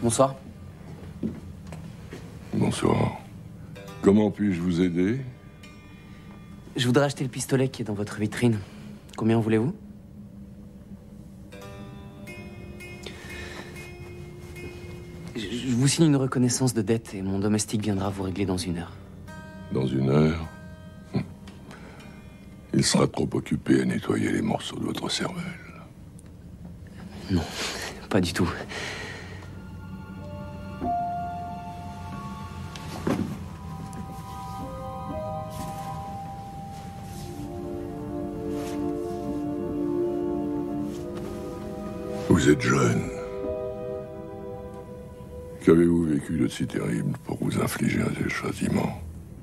Bonsoir. Bonsoir. Comment puis-je vous aider? Je voudrais acheter le pistolet qui est dans votre vitrine. Combien voulez-vous? Je vous signe une reconnaissance de dette et mon domestique viendra vous régler dans 1 heure. Dans 1 heure? Il sera trop occupé à nettoyer les morceaux de votre cervelle. Non, pas du tout. Vous êtes jeune. Qu'avez-vous vécu de si terrible pour vous infliger un tel châtiment?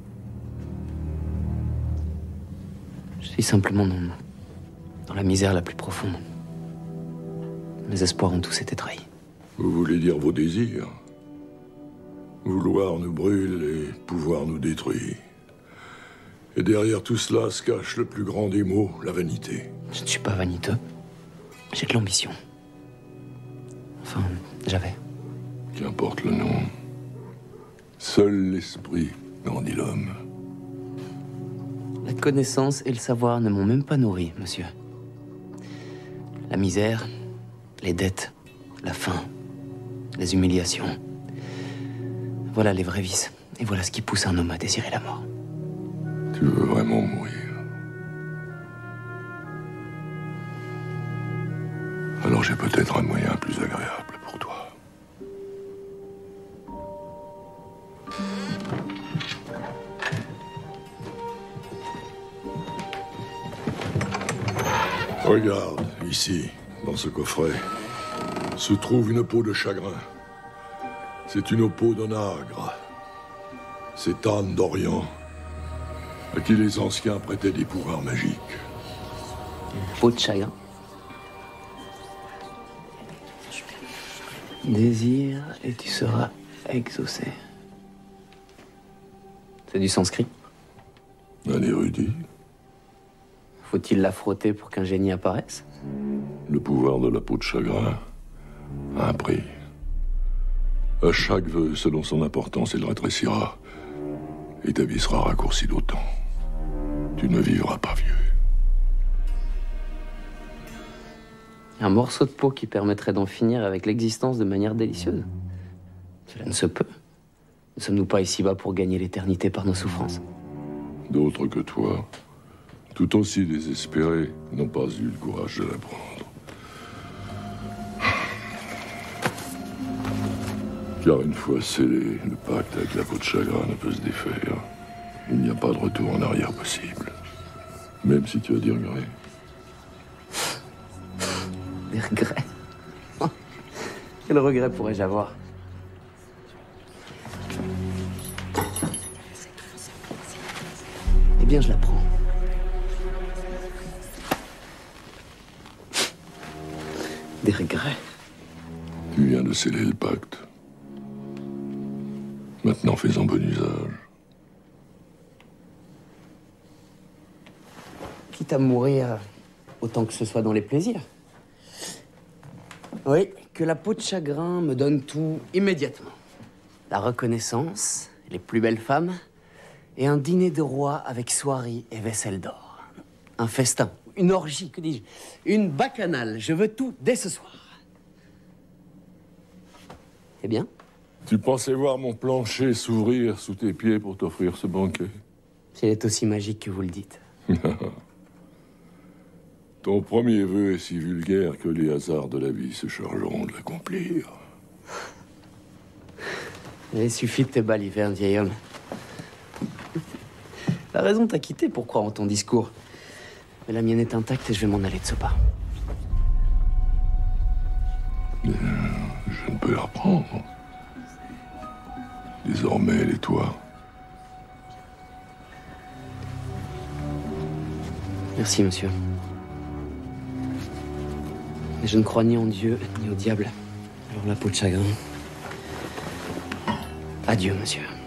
Je suis simplement dans la misère la plus profonde. Mes espoirs ont tous été trahis. Vous voulez dire vos désirs? Vouloir nous brûle et pouvoir nous détruire. Et derrière tout cela se cache le plus grand des maux, la vanité. Je ne suis pas vaniteux. J'ai de l'ambition. Enfin, j'avais. Qu'importe le nom. Seul l'esprit grandit l'homme. La connaissance et le savoir ne m'ont même pas nourri, monsieur. La misère, les dettes, la faim, les humiliations. Voilà les vrais vices. Et voilà ce qui pousse un homme à désirer la mort. Tu veux vraiment mourir? Alors j'ai peut-être un moyen plus agréable pour toi. Regarde, ici, dans ce coffret, se trouve une peau de chagrin. C'est une peau d'un agre. C'est Anne d'Orient, à qui les anciens prêtaient des pouvoirs magiques. Une peau de chagrin. Désir et tu seras exaucé. C'est du sanskrit. Un érudit. Faut-il la frotter pour qu'un génie apparaisse? Le pouvoir de la peau de chagrin a un prix. À chaque vœu, selon son importance, il rétrécira. Et ta vie sera raccourcie d'autant. Tu ne vivras pas vieux. Un morceau de peau qui permettrait d'en finir avec l'existence de manière délicieuse. Cela ne se peut. Ne sommes-nous pas ici-bas pour gagner l'éternité par nos souffrances? D'autres que toi, tout aussi désespérés, n'ont pas eu le courage de la prendre. Car une fois scellé, le pacte avec la peau de chagrin ne peut se défaire. Il n'y a pas de retour en arrière possible. Même si tu as des regrets. Des regrets? Quel regret pourrais-je avoir? Eh bien, je la prends. Des regrets? Tu viens de sceller le pacte. Maintenant, fais-en bon usage. Quitte à mourir, autant que ce soit dans les plaisirs. Oui, que la peau de chagrin me donne tout immédiatement. La reconnaissance, les plus belles femmes, et un dîner de roi avec soierie et vaisselle d'or. Un festin, une orgie, que dis-je, une bacchanale. Je veux tout dès ce soir. Eh bien? Tu pensais voir mon plancher s'ouvrir sous tes pieds pour t'offrir ce banquet? S'il est aussi magique que vous le dites. Ton premier vœu est si vulgaire que les hasards de la vie se chargeront de l'accomplir. Il suffit de tes balivernes, vieil homme. La raison t'a quitté pour croire en ton discours. Mais la mienne est intacte et je vais m'en aller de ce pas. Je ne peux la reprendre. Désormais, elle est toi. Merci, monsieur. Mais je ne crois ni en Dieu, ni au diable. Alors la peau de chagrin. Adieu, monsieur.